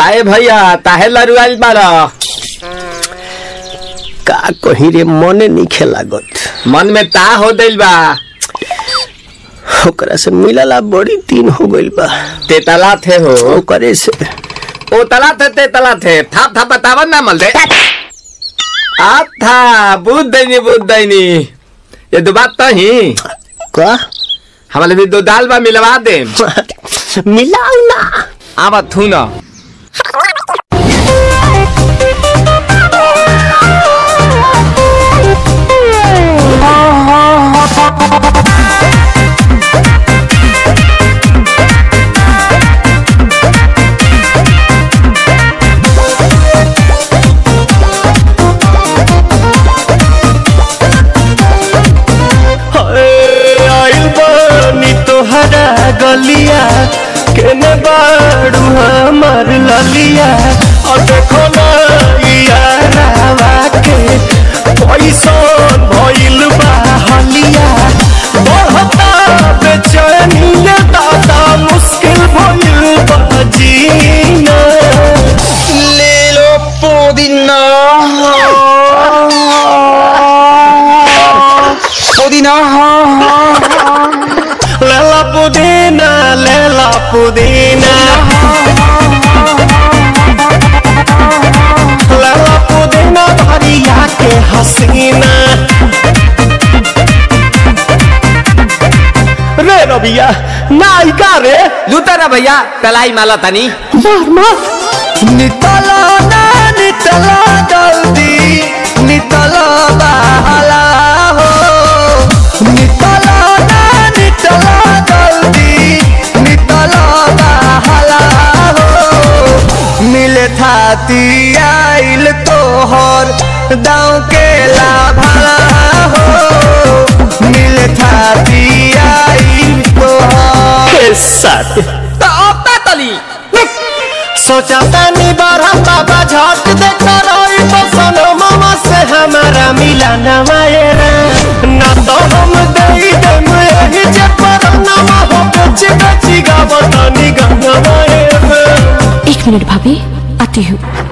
काहे भैया ताहे लरुआल बारा का कहीं रे मने नहीं लागत। मन में ता हो दिल बा ओकरा से मिलला बड़ी दिन हो गइल बा। तेतला थे हो ओकरे से ओ तला थे तेतला थे था बतावन ना मल दे आ था बुद्ध दैनी ये दो बात तो ही का हमारे भी दो दाल बा मिलवा दे मिलाऊ ना आवा थू ना गलिया केने बाड़ू हमार ललिया और देखो ना यारावा के पैसन भइल बा हलिया बढ़ता बेचैनिया दादा मुश्किल भइल बा जीना ले लो पुदीना लेला पुदीना लेला पुदीना भरिया के हसीना रे रबिया नायिका रे लूटा ना भैया तलाई माला तनी नितला ना नितला जल्दी नितला बहाला हो नितला ना नितला जल्दी नितला बहाला हो मिले थाती आइल तोहर दाँव के लाभाला हो मिले थाती आइल तोहर साथ तो अब ता तली सोचा तानी बारह बाबा झट देखा रही तो सनो मामा से हमारा मिला नवायरा ना तो हम दई दम यही जे पर नामा हो बेची बेची गावतानी गंगवायरा। 1 मिनट भाभी आती हूँ।